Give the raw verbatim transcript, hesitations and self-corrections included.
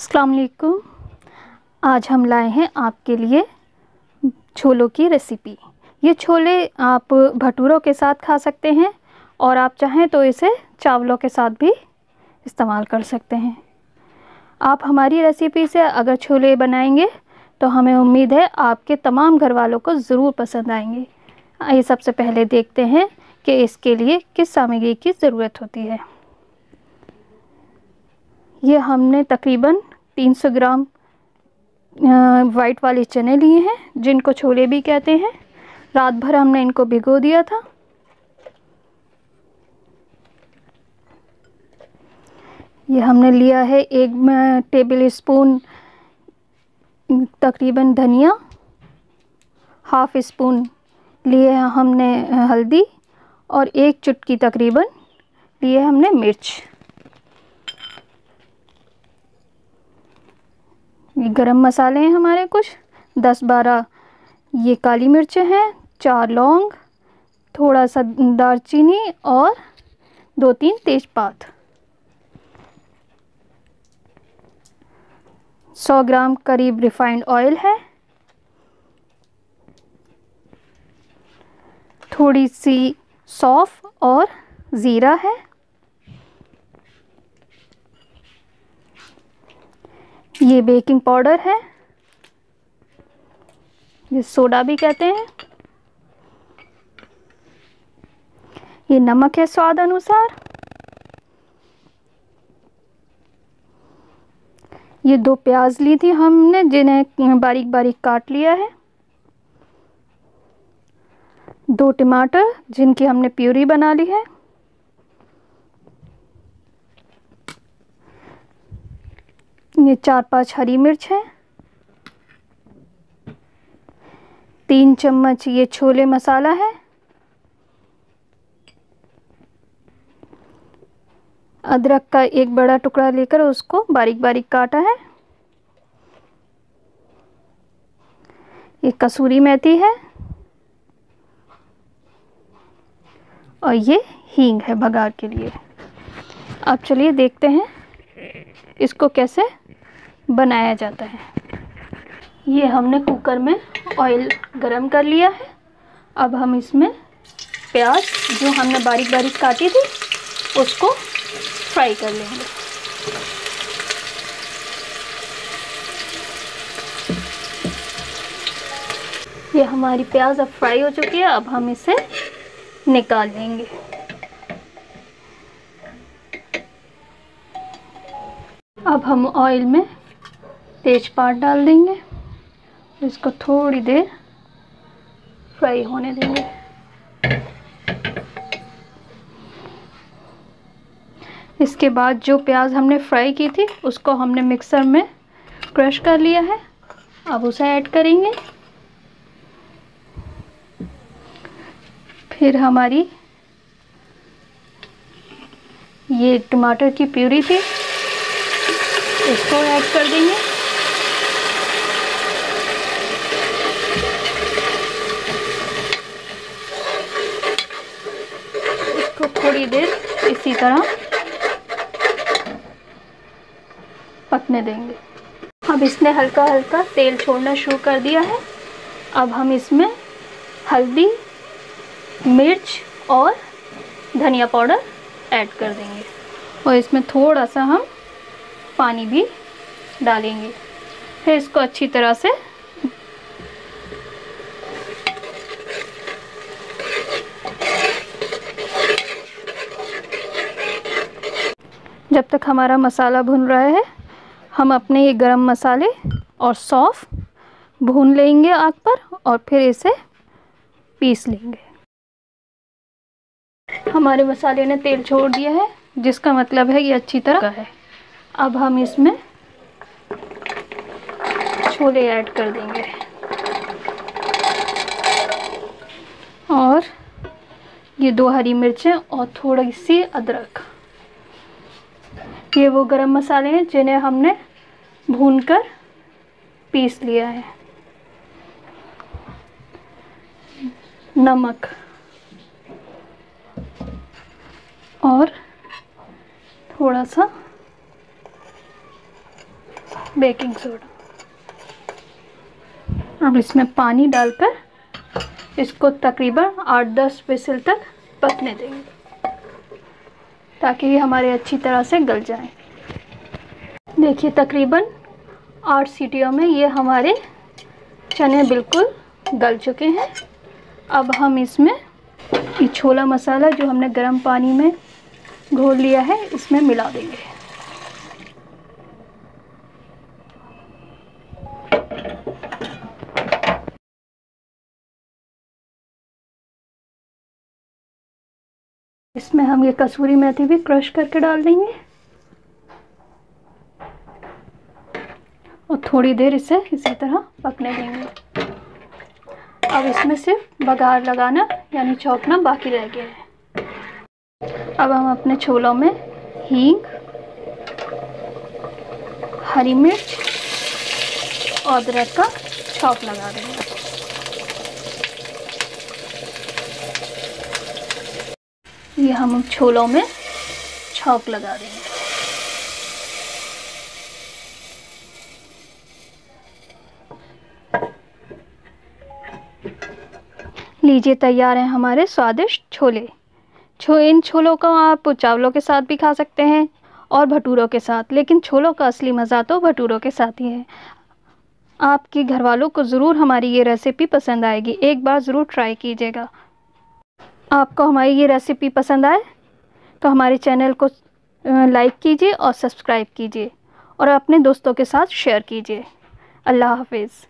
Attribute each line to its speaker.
Speaker 1: अस्सलाम वालेकुम। आज हम लाए हैं आपके लिए छोलों की रेसिपी। ये छोले आप भटूरों के साथ खा सकते हैं और आप चाहें तो इसे चावलों के साथ भी इस्तेमाल कर सकते हैं। आप हमारी रेसिपी से अगर छोले बनाएंगे तो हमें उम्मीद है आपके तमाम घर वालों को ज़रूर पसंद आएंगे। आइए सबसे पहले देखते हैं कि इसके लिए किस सामग्री की ज़रूरत होती है। ये हमने तकरीबन तीन सौ ग्राम वाइट वाले चने लिए हैं, जिनको छोले भी कहते हैं। रात भर हमने इनको भिगो दिया था। ये हमने लिया है एक टेबल स्पून तकरीबन धनिया, हाफ स्पून लिए हमने हल्दी और एक चुटकी तकरीबन लिए हमने मिर्च। ये गरम मसाले हैं हमारे कुछ दस बारह, ये काली मिर्चें हैं, चार लौंग, थोड़ा सा दालचीनी और दो तीन तेज़पात। सौ ग्राम करीब रिफाइंड ऑयल है। थोड़ी सी सौंफ और ज़ीरा है। ये बेकिंग पाउडर है, ये सोडा भी कहते हैं। ये नमक है स्वाद अनुसार। ये दो प्याज ली थी हमने, जिन्हें बारीक बारीक काट लिया है। दो टमाटर जिनकी हमने प्यूरी बना ली है। ये चार पांच हरी मिर्च है। तीन चम्मच ये छोले मसाला है। अदरक का एक बड़ा टुकड़ा लेकर उसको बारीक बारीक काटा है। ये कसूरी मेथी है और ये हींग है भगार के लिए। अब चलिए देखते हैं इसको कैसे बनाया जाता है। ये हमने कुकर में ऑयल गरम कर लिया है। अब हम इसमें प्याज जो हमने बारीक बारीक काटी थी उसको फ्राई कर लेंगे। ये हमारी प्याज अब फ्राई हो चुकी है। अब हम इसे निकाल लेंगे। अब हम ऑयल में तेज़पात डाल देंगे, इसको थोड़ी देर फ्राई होने देंगे। इसके बाद जो प्याज हमने फ्राई की थी उसको हमने मिक्सर में क्रश कर लिया है। अब उसे ऐड करेंगे। फिर हमारी ये टमाटर की प्यूरी थी, इसको ऐड कर देंगे। इसको थोड़ी देर इसी तरह पकने देंगे। अब इसने हल्का हल्का तेल छोड़ना शुरू कर दिया है। अब हम इसमें हल्दी, मिर्च और धनिया पाउडर ऐड कर देंगे और इसमें थोड़ा सा हम पानी भी डालेंगे। फिर इसको अच्छी तरह से जब तक हमारा मसाला भुन रहा है हम अपने ये गरम मसाले और सौंफ भून लेंगे आग पर और फिर इसे पीस लेंगे। हमारे मसाले ने तेल छोड़ दिया है, जिसका मतलब है ये अच्छी तरह का है। अब हम इसमें छोले ऐड कर देंगे और ये दो हरी मिर्चें और थोड़ी सी अदरक। ये वो गरम मसाले हैं जिन्हें हमने भूनकर पीस लिया है। नमक और थोड़ा सा बेकिंग सोडा। अब इसमें पानी डालकर इसको तकरीबन आठ दस विसिल तक पकने देंगे ताकि ये हमारे अच्छी तरह से गल जाएं। देखिए तकरीबन आठ सीटियों में ये हमारे चने बिल्कुल गल चुके हैं। अब हम इसमें ये छोला मसाला जो हमने गर्म पानी में घोल लिया है इसमें मिला देंगे। इसमें हम ये कसूरी मेथी भी क्रश करके डाल देंगे और थोड़ी देर इसे इसी तरह पकने देंगे। अब इसमें सिर्फ बघार लगाना यानी छौंकना बाकी रह गया है। अब हम अपने छोलों में हींग, हरी मिर्च और अदरक का छौंक लगा देंगे। ये हम छोलों में छौंक लगा देंगे। लीजिए तैयार हैं हमारे स्वादिष्ट छोले। छो इन छोलों को आप चावलों के साथ भी खा सकते हैं और भटूरों के साथ, लेकिन छोलों का असली मज़ा तो भटूरों के साथ ही है। आपके घर वालों को ज़रूर हमारी ये रेसिपी पसंद आएगी, एक बार ज़रूर ट्राई कीजिएगा। आपको हमारी ये रेसिपी पसंद आए तो हमारे चैनल को लाइक कीजिए और सब्सक्राइब कीजिए और अपने दोस्तों के साथ शेयर कीजिए। अल्लाह हाफिज़।